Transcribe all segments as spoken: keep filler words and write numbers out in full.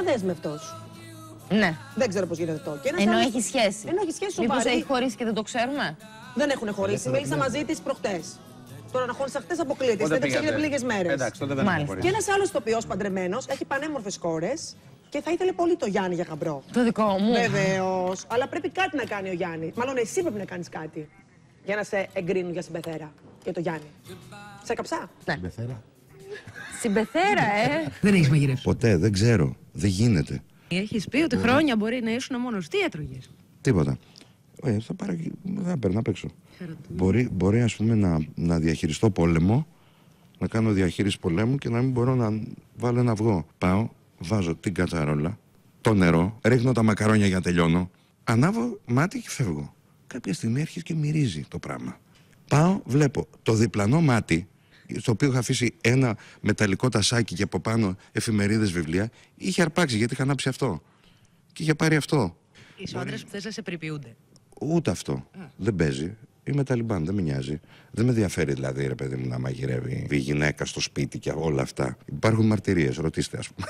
αδέσμευτος. Ναι. Δεν ξέρω πώς γίνεται αυτό. Ενώ άλλος... έχει σχέση. Ενώ έχει σχέση σοβαρή. Μήπως έχει χωρίσει και δεν το ξέρουμε. Δεν έχουν χωρίσει. Μίλησα μαζί της προχτές. Τώρα να χώρισα χτες αποκλείται. Δεν ξέρετε πριν λίγες μέρες. Εντάξει, τότε δεν έχουν χωρίσει. Και ένας άλλος τοπιός παντρεμένος έχει πανέμορφες κόρες και θα ήθελε πολύ το Γιάννη για γαμπρό. Το δικό μου. Βεβαίως. Αλλά πρέπει κάτι να κάνει ο Γιάννης. Μάλλον εσύ πρέπει να κάνεις κάτι για να σε εγκρίνουν για συμπεθέρα. Για το Γιάννη. Σε έκαψα. Ναι. Συμπεθέρα. Συμπεθέρα, ε. Δεν έχεις μαγειρεύσει. Ποτέ, δεν ξέρω. Δεν γίνεται. Έχεις πει ότι χρόνια μπορεί να ήσουν μόνος. Τι έτρωγες? Τίποτα. Ε, θα πάρω και θα παίρνω απ' έξω. Μπορεί, μπορεί ας πούμε να, να διαχειριστώ πόλεμο, να κάνω διαχείριση πολέμου και να μην μπορώ να βάλω ένα αυγό. Πάω, βάζω την κατσαρόλα, το νερό, ρίχνω τα μακαρόνια για να τελειώνω, ανάβω μάτι και φεύγω. Κάποια στιγμή έρχεται και μυρίζει το πράγμα. Πάω, βλέπω το διπλανό μάτι, στο οποίο είχα αφήσει ένα μεταλλικό τασάκι και από πάνω εφημερίδες, βιβλία, είχε αρπάξει γιατί είχα ανάψει αυτό. Και είχε πάρει αυτό. Είσαι ο άντρας που θες να σε περιποιούνται. Ούτε αυτό. Α. Δεν παίζει. Είμαι Ταλιμπάν, δεν με νοιάζει. Δεν με ενδιαφέρει δηλαδή, ρε παιδί μου, να μαγειρεύει η γυναίκα στο σπίτι και όλα αυτά. Υπάρχουν μαρτυρίες, ρωτήστε, ας πούμε.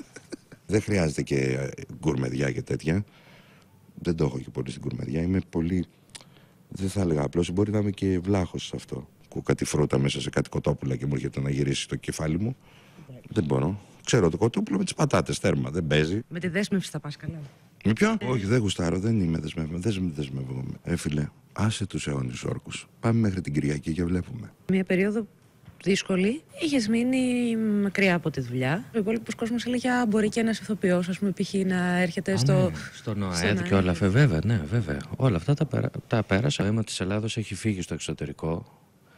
Δεν χρειάζεται και γκουρμεδιά και τέτοια. Δεν το έχω και πολύ στην γκουρμεδιά. Είμαι πολύ. Δεν θα έλεγα απλώς, μπορεί να είμαι και βλάχος σε αυτό. Ακούω κάτι φρούτα μέσα σε κάτι κοτόπουλα και μου έρχεται να γυρίσει το κεφάλι μου. Yeah. Δεν μπορώ. Ξέρω το κοτόπουλο με τις πατάτες, τέρμα. Δεν παίζει. Με τη δέσμευση θα πας καλά. Με ποιο? Όχι, δεν γουστάρω, δεν είμαι δεσμευμένο. Δεν δεσμεύομαι. Ε, φίλε, άσε τους αιώνιους όρκους. Πάμε μέχρι την Κυριακή και βλέπουμε. Μια περίοδο δύσκολη, είχες μείνει μακριά από τη δουλειά. Ο υπόλοιπος κόσμος έλεγε Α, μπορεί και ένας ηθοποιός, ας πούμε, π.χ. να έρχεται Α, στο. Ναι, στον ΟΑΕΔ και όλα αυτά. Βέβαια, ναι, βέβαια. Όλα αυτά τα, πέρα, τα πέρασα. Το αίμα της Ελλάδος έχει φύγει στο εξωτερικό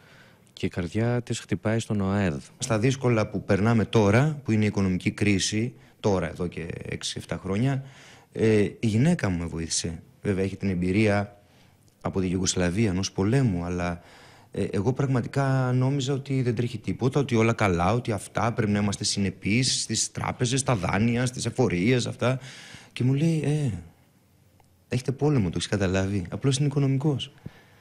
και η καρδιά της χτυπάει στον ΟΑΕΔ. Στα δύσκολα που περνάμε τώρα, που είναι η οικονομική κρίση, τώρα εδώ και έξι εφτά χρόνια. Ε, η γυναίκα μου με βοήθησε. Βέβαια έχει την εμπειρία από τη Γιουγκοσλαβία ενός πολέμου, αλλά ε, εγώ πραγματικά νόμιζα ότι δεν τρέχει τίποτα, ότι όλα καλά, ότι αυτά πρέπει να είμαστε συνεπείς στις τράπεζες, στα δάνεια, στις εφορίες, αυτά. Και μου λέει, ε, έχετε πόλεμο, το έχεις καταλάβει, απλώς είναι οικονομικός.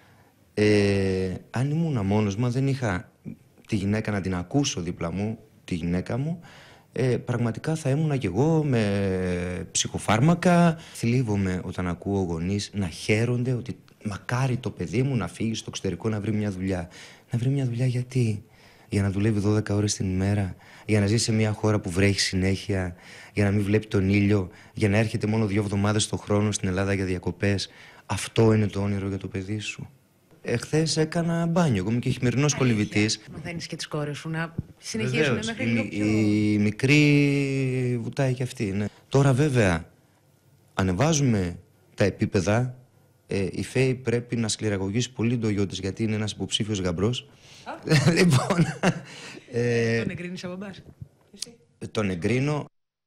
Ε, αν ήμουν μόνος μου, δεν είχα τη γυναίκα να την ακούσω δίπλα μου, τη γυναίκα μου, Ε, πραγματικά θα ήμουνα κι εγώ με ψυχοφάρμακα. Θλίβομαι όταν ακούω γονείς να χαίρονται ότι μακάρι το παιδί μου να φύγει στο εξωτερικό να βρει μια δουλειά. Να βρει μια δουλειά γιατί? Για να δουλεύει δώδεκα ώρες την ημέρα, για να ζει σε μια χώρα που βρέχει συνέχεια, για να μην βλέπει τον ήλιο, για να έρχεται μόνο δύο εβδομάδες το χρόνο στην Ελλάδα για διακοπές. Αυτό είναι το όνειρο για το παιδί σου. Εχθές έκανα μπάνιο, εγώ είμαι και χειμερινός κολυβητής. Μαθαίνεις και τις κόρες σου να συνεχίσουν μέχρι λίγο πιο... Η μικρή βουτάει και αυτή, ναι. Τώρα βέβαια ανεβάζουμε τα επίπεδα. Ε, η Φέη πρέπει να σκληραγωγήσει πολύ το γιο της γιατί είναι ένας υποψήφιος γαμπρός. Λοιπόν... ε, τον εγκρίνεις από μπας? Τον εγκρίνω.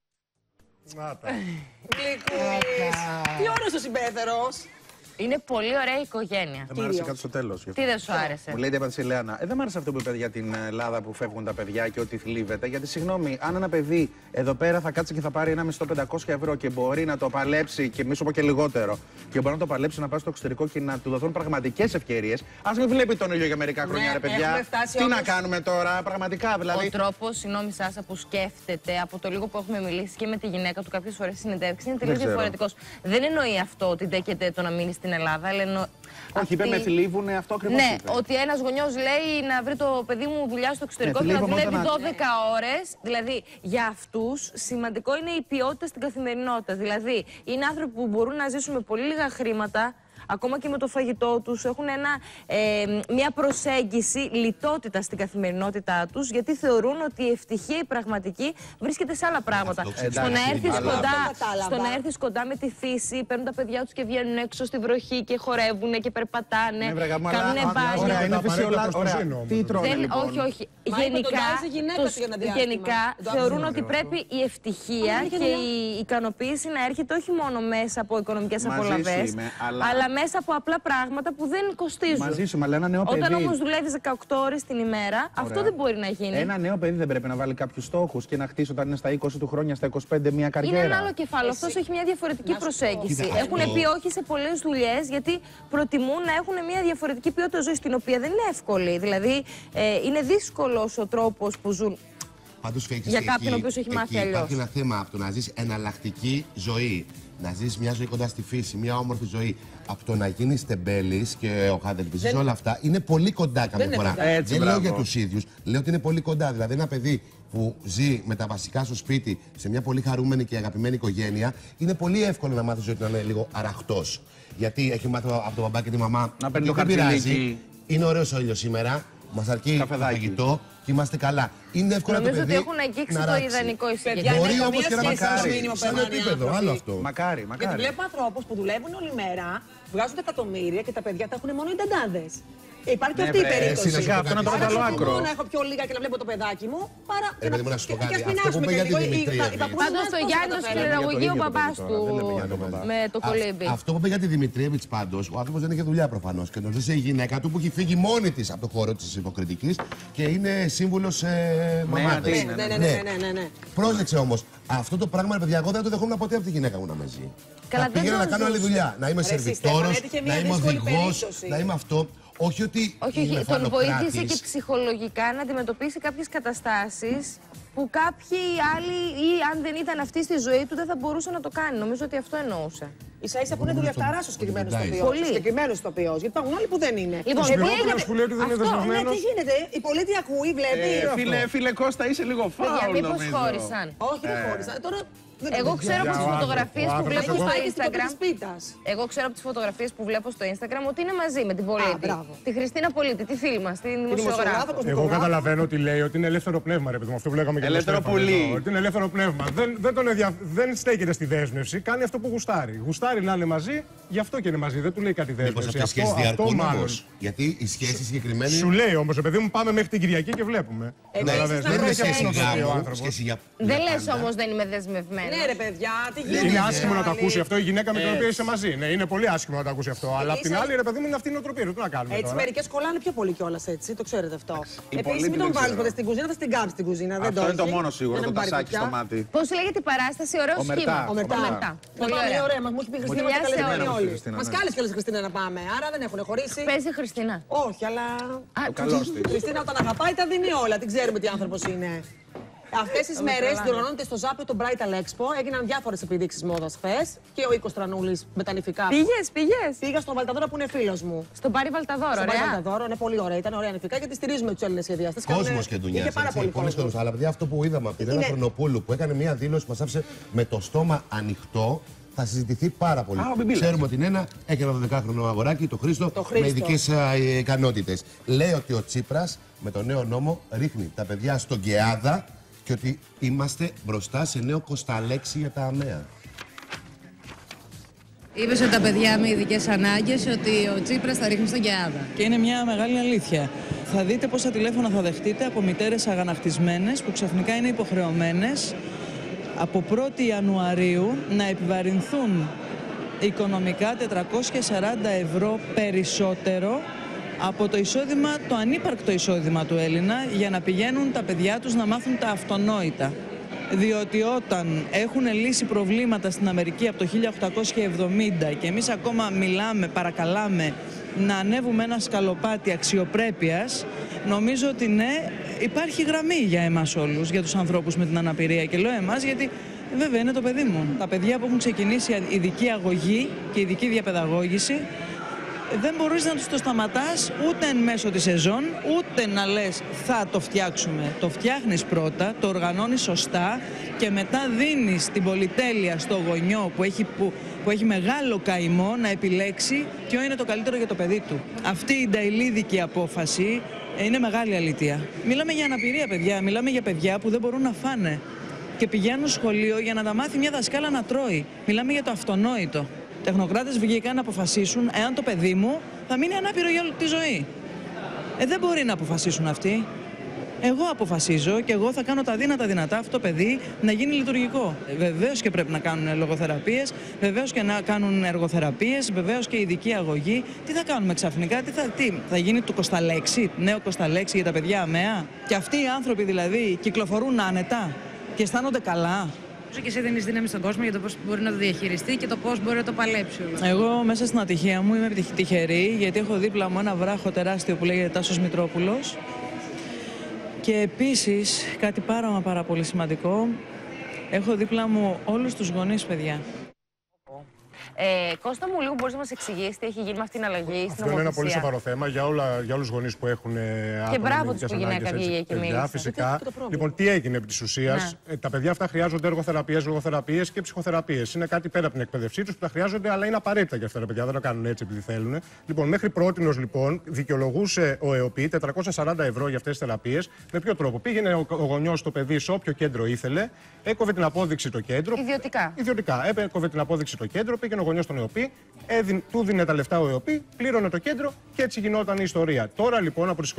Γλυκούλης. Τι ώρας ο συμπέθερος. Είναι πολύ ωραία η οικογένεια. Δεν μου άρεσε κάτι στο τέλος. Τι δεν σου άρεσε? Μου λέει η απάντηση η Λέανα. Ε, δεν μου άρεσε αυτό που είπε για την Ελλάδα που φεύγουν τα παιδιά και ότι θλίβεται. Γιατί συγγνώμη, αν ένα παιδί εδώ πέρα θα κάτσει και θα πάρει ένα μισθό πεντακόσια ευρώ και μπορεί να το παλέψει και μη σου πω και λιγότερο, και μπορεί να το παλέψει να πάει στο εξωτερικό και να του δοθούν πραγματικές ευκαιρίες, ας μην βλέπει τον ήλιο για μερικά χρόνια, ναι, ρε παιδιά. Τι όμως... να κάνουμε τώρα, πραγματικά δηλαδή. Ο τρόπος, συγγνώμη Σάσα, που σκέφτεται από το λίγο που έχουμε μιλήσει και με τη γυναίκα του κάποιες φορές συνεντεύξει είναι τελείως διαφορετικός. Δεν εννοεί αυτό ότι δέχεται το να μείνει στην Ελλάδα, αλλά εννο... Όχι, αυτή... είπε με θλίβουνε, αυτό ακριβώς. Ναι, είπε. ότι ένας γονιός λέει να βρει το παιδί μου δουλειά στο εξωτερικό και να δουλεύει δώδεκα ώρες. Δηλαδή, για αυτούς σημαντικό είναι η ποιότητα στην καθημερινότητα. Δηλαδή, είναι άνθρωποι που μπορούν να ζήσουν με πολύ λίγα χρήματα, ακόμα και με το φαγητό τους, έχουν ένα, ε, μια προσέγγιση λιτότητα στην καθημερινότητά τους, γιατί θεωρούν ότι η ευτυχία η πραγματική βρίσκεται σε άλλα πράγματα. Ε, στο, να έρθεις αλλά... κοντά, στο να έρθεις κοντά με τη φύση, παίρνουν τα παιδιά τους και βγαίνουν έξω στη βροχή και χορεύουν και περπατάνε, ναι, βρε, κάνουν μπάνια. Είναι φυσιολογικό. Τι τρώνε, λοιπόν? Όχι, όχι. Γενικά, τους, γενικά θεωρούν ότι πρέπει η ευτυχία και η ικανοποίηση να έρχεται όχι μόνο μέσα από οικονομικές απολαβές, αλλά μέσα από απλά πράγματα που δεν κοστίζουν. Μαζί σου, αλλά ένα νέο παιδί. Όταν όμως δουλεύεις δεκαοκτώ ώρες την ημέρα, ωραία, αυτό δεν μπορεί να γίνει. Ένα νέο παιδί δεν πρέπει να βάλει κάποιους στόχους και να χτίσει όταν είναι στα είκοσι του χρόνια, στα είκοσι πέντε μια καριέρα? Είναι ένα άλλο κεφάλαιο. Εσύ... Αυτός έχει μια διαφορετική προσέγγιση. Έχουν πει όχι σε πολλές δουλειές γιατί προτιμούν να έχουν μια διαφορετική ποιότητα ζωής, την οποία δεν είναι εύκολη. Δηλαδή, ε, είναι δύσκολος ο τρόπος που ζουν. Πάντως, για κάποιον ο οποίος έχει μάθει αλλιώς. Υπάρχει ένα θέμα από το να ζεις εναλλακτική ζωή. Να ζεις μια ζωή κοντά στη φύση, μια όμορφη ζωή. Από το να γίνεις τεμπέλης και ο χαδελφής, δεν... όλα αυτά είναι πολύ κοντά καμιά φορά. Κοντά. Έτσι, δεν μπράβο. λέω για τους ίδιους, λέω ότι είναι πολύ κοντά. Δηλαδή, ένα παιδί που ζει με τα βασικά στο σπίτι, σε μια πολύ χαρούμενη και αγαπημένη οικογένεια, είναι πολύ εύκολο να μάθει ζωή του να είναι λίγο αραχτός. Γιατί έχει μάθει από τον μπαμπά και τη μαμά. Να παίρνει το δεν πειράζει. χαρτιλίκι. Είναι ωραίος ο ήλιος σήμερα. Μας αρκεί το φαγητό και είμαστε καλά. Είναι εύκολο να το Νομίζω παιδί ότι έχουν αγγίξει να το ράξει. ιδανικό Παιδιά, Μπορεί δεν όμως και να μακάρι. Σαν επίπεδο, άλλο αυτό. Μακάρι, Γιατί μακάρι. βλέπω ανθρώπους που δουλεύουν όλη μέρα, βγάζουν εκατομμύρια και τα παιδιά τα έχουν μόνο οι νταντάδες. Υπάρχει και Ναι, αυτή η βρε, περίπτωση. σιγά, αυτό είναι το άλλο άκρο. Να έχω πιο λίγα και να βλέπω το παιδάκι μου, παρά Ε, παιδί μου, να σου πω κάτι. και ας Αυτό που πεινάσουμε είπε για και τη λίγο. Δημητρία, οι- οι παππούδες Πάντως μας το πώς Γιάννη θα το τα φέρουν. σκληραγωγεί ο ίδιο παπάς παιδί του τώρα, δεν λέμε για το παιδί. με το κολύμπι. Αυτό που είπε για τη Δημητριέβιτς πάντως, ο άνθρωπος δεν είχε δουλειά προφανώς. Και νομίζω η γυναίκα του που έχει φύγει μόνη της από το χώρο της υποκριτικής και είναι σύμβουλος ε, μαμάδες. ναι, Ναι, ναι, ναι, ναι, ναι, ναι. Πρόσεξε όμως, αυτό το πράγμα, παιδιά, εγώ δεν το δεχόμουν ποτέ από τη γυναίκα μου να με ζει. Καλά, Θα δεν πήγαινα το να κάνω άλλη ζούσε. δουλειά. Να είμαι Ρε, εσύ, σερβιτόρος, Στέφανε, έτυχε μια να είμαι δύσκολη οδηγός, περίπτωση. να είμαι αυτό. Όχι ότι Όχι, είμαι όχι, τον βοήθησε και φαλοκράτης. ψυχολογικά να αντιμετωπίσει κάποιες καταστάσεις που κάποιοι άλλοι ή αν δεν ήταν αυτή στη ζωή του δεν θα μπορούσε να το κάνει. Νομίζω ότι αυτό εννοούσε. Ίσα ίσα που είναι δουλευταρά ο συγκεκριμένο Πολύ. ηθοποιός. Ο συγκεκριμένος ηθοποιός. Γιατί υπάρχουν άλλοι που δεν είναι. Λοιπόν, Ε, τι τι έγινε? που λέει ότι δεν είναι Αυτό, Ναι, δεσμευμένος. τι γίνεται. Η πολίτη ακούει, βλέπει. Ε, φίλε, φίλε Κώστα, είσαι λίγο Παιδιά, φάουλ, μήπως νομίζω. χώρισαν. Όχι, δεν χώρισα. Τώρα δεν Εγώ το ξέρω από τις ο φωτογραφίες που άνθρωπος, βλέπω εγώ- στο Πάει και στην τοπική Instagram. της πίτας. Εγώ ξέρω από τις φωτογραφίες που βλέπω στο Instagram ότι είναι μαζί με την Πολίτη. μπράβο. Τη Χριστίνα Πολίτη, τη φίλη μας, την δημοσιογράφο. δημοσιογράφο, Εγώ καταλαβαίνω ότι λέει ότι είναι ελεύθερο πνεύμα, ρε παιδί μου. Αυτό που λέγαμε και με τον Ελεύθερο Στέφανο πουλί. εδώ, ότι είναι ελεύθερο πνεύμα. Δεν, δεν, τον ενδια... δεν στέκεται στη δέσμευση, κάνει αυτό που γουστάρει. Γουστάρει να είναι μαζί, γι' αυτό και είναι μαζί. Δεν του λέει κάτι Μήπως δέσμευση. αυτές οι σχέσεις Αυτό, αυτό διαρκούν μάλλον. όμως. Γιατί η σχέση συγκεκριμένη. Σου λέει όμως, παιδί μου, πάμε μέχρι την Κυριακή και βλέπουμε. Ναι, Καταλαβαίνεις, εσείς δεν να έχει προσέχετε. αυτό το για ο μου, άνθρωπος. σχέση για- Δεν για λες πάντα. όμως δεν είμαι δεσμευμένη. Ναι, ρε παιδιά, τι γίνεται. Είναι άσχημο να το άλλοι. ακούσει αυτό η γυναίκα με την οποία είσαι μαζί. Ναι, είναι πολύ άσχημο να το ακούσει αυτό. Αλλά απ' την Είσαι- άλλη, ρε παιδί μου, είναι αυτή η νοοτροπία. Τι να κάνουμε Έτσι, τώρα. μερικές κολλάνε πιο πολύ κιόλας έτσι, το ξέρετε αυτό. Επίσης, πολίτη μην δεν τον βάλεις ξέρω. ποτέ στην κουζίνα, θα στην κάψει στην κουζίνα. Δεν Αυτό το είναι το έχει. μόνο σίγουρο, Για να το μην πάρει τασάκι στο φωτιά. μάτι. Πώς λέγεται η παράσταση, ωραίο Ομερτά. σχήμα. Ομερτά. Ομερτά. Να Πολύ πάμε, ωραία. ωραία, μας μου έχει πει η Χριστίνα Φιλιά ότι σε καλεσμένοι όλους. όλοι. Χριστίνα, Μας ναι. κάλεσε κιόλας η Χριστίνα να πάμε, άρα δεν έχουν χωρίσει. Παίζει η Χριστίνα. Όχι, αλλά. Α, Ο καλός της. Η Χριστίνα όταν αγαπάει τα δίνει όλα, την ξέρουμε τι άνθρωπος είναι. Αυτές τις μέρες διοργανώνεται στο Ζάπιο το Bridal Expo. Έγιναν διάφορες επιδείξεις μόδας χθες. Και ο Οίκος Τρανούλης με τα νηφικά. Πήγες, πήγες. Πήγα στον Βαλταδόρο που είναι φίλος μου. Στον Πάρη Βαλταδόρο, Στον Πάρη ωραία. Βαλταδόρο, είναι πολύ ωραία. Ήταν ωραία νηφικά γιατί στηρίζουμε τους Έλληνες σχεδιαστές. Κόσμο Κάνουνε- και δουλειά. Είχε πάρα πολύ κόσμο. Αλλά παιδιά, αυτό που είδαμε από την Έλενα Είναι- Χρονοπούλου που έκανε μια δήλωση που μας άφησε με το στόμα ανοιχτό. Θα συζητηθεί πάρα πολύ. Α, ο Μπιμπίλας. Ξέρουμε ότι είναι ένα, έχει ένα δωδεκάχρονο αγοράκι, το Χρήστο, Το Χρήστο. με ειδικές ε, ικανότητες. Λέει ότι ο Τσίπρας με το νέο νόμο ρίχνει τα παιδιά στον Κεάδα και ότι είμαστε μπροστά σε νέο Κωνσταλέξη για τα ΑΜΕΑ. Είπες ότι τα παιδιά με ειδικές ανάγκες, ότι ο Τσίπρας θα ρίχνει στον Κεάδα. Και είναι μια μεγάλη αλήθεια. Θα δείτε πόσα τηλέφωνα θα δεχτείτε από μητέρες αγανακτισμένες που ξαφνικά είναι υποχρεωμένες από πρώτη Ιανουαρίου να επιβαρυνθούν οικονομικά τετρακόσια σαράντα ευρώ περισσότερο από το εισόδημα, το ανύπαρκτο εισόδημα του Έλληνα για να πηγαίνουν τα παιδιά τους να μάθουν τα αυτονόητα. Διότι όταν έχουν λύσει προβλήματα στην Αμερική από το χίλια οκτακόσια εβδομήντα και εμείς ακόμα μιλάμε, παρακαλάμε να ανέβουμε ένα σκαλοπάτι αξιοπρέπειας, νομίζω ότι ναι, υπάρχει γραμμή για εμάς όλους, για τους ανθρώπους με την αναπηρία. Και λέω εμάς γιατί βέβαια είναι το παιδί μου. Τα παιδιά που έχουν ξεκινήσει ειδική αγωγή και ειδική διαπαιδαγώγηση, δεν μπορείς να τους το σταματάς ούτε εν μέσω της σεζόν, ούτε να λες θα το φτιάξουμε. Το φτιάχνεις πρώτα, το οργανώνεις σωστά και μετά δίνεις την πολυτέλεια στο γονιό που έχει, που, που έχει μεγάλο καημό να επιλέξει ποιο είναι το καλύτερο για το παιδί του. Αυτή η νταηλίδικη απόφαση είναι μεγάλη αλήθεια. Μιλάμε για αναπηρία παιδιά, μιλάμε για παιδιά που δεν μπορούν να φάνε και πηγαίνουν σχολείο για να τα μάθει μια δασκάλα να τρώει. Μιλάμε για το αυτονόητο. Τεχνοκράτες βγήκαν να αποφασίσουν εάν το παιδί μου θα μείνει ανάπηρο για όλη τη ζωή. Ε, δεν μπορεί να αποφασίσουν αυτοί. Εγώ αποφασίζω και εγώ θα κάνω τα δύνατα δυνατά αυτό το παιδί να γίνει λειτουργικό. Ε, βεβαίως και πρέπει να κάνουν λογοθεραπείες, βεβαίως και να κάνουν εργοθεραπείες, βεβαίως και ειδική αγωγή. Τι θα κάνουμε ξαφνικά, τι θα, τι, θα γίνει το Κωνσταλέξη, νέο Κωνσταλέξη για τα παιδιά ΑΜΕΑ. Και αυτοί οι άνθρωποι δηλαδή κυκλοφορούν άνετα και αισθάνονται καλά. Και εσύ δίνεις δύναμη στον κόσμο για το πώς μπορεί να το διαχειριστεί και το πώς μπορεί να το παλέψει όλο. Εγώ μέσα στην ατυχία μου είμαι τυχερή γιατί έχω δίπλα μου ένα βράχο τεράστιο που λέγεται Τάσος Μητρόπουλος Και επίσης, κάτι πάρα μα πάρα πολύ σημαντικό, έχω δίπλα μου όλους τους γονείς, παιδιά. Ε, Κώστα μου, λίγο μπορείς να μας εξηγήσεις τι έχει γίνει με αυτήν την αλλαγή στην νομοθεσία? Αυτό είναι ένα πολύ σοβαρό θέμα για, όλα, για όλους τους γονείς που έχουν άτομα. Και μπράβο τους που γυναίκα βγήκε και μίλησε. Φυσικά. Λοιπόν, τι έγινε επί της ουσίας? Ε, τα παιδιά αυτά χρειάζονται εργοθεραπείες, λογοθεραπείες και ψυχοθεραπείες. Είναι κάτι πέρα από την εκπαίδευσή τους που τα χρειάζονται, αλλά είναι απαραίτητα για αυτά τα παιδιά. Δεν το κάνουν έτσι επειδή θέλουν. Λοιπόν, μέχρι πρότινος λοιπόν δικαιολογούσε ο ΕΟΠΗ τετρακόσια σαράντα ευρώ για αυτές τις θεραπείες. Με ποιο τρόπο? Πήγαινε ο, ο γονιός στο παιδί σε όποιο κέντρο ήθελε, έκοβε την απόδειξη το κέντρο. Ιδιωτικά. Ιδιωτικά. Έκοβε την απόδειξη το κέντρο, πήγαινε ο γονιός στον ΕΟΠΗ, έδιν, του δίνε τα λεφτά ο ΕΟΠΗ, πλήρωνε το κέντρο και έτσι γινόταν η ιστορία. Τώρα λοιπόν από τις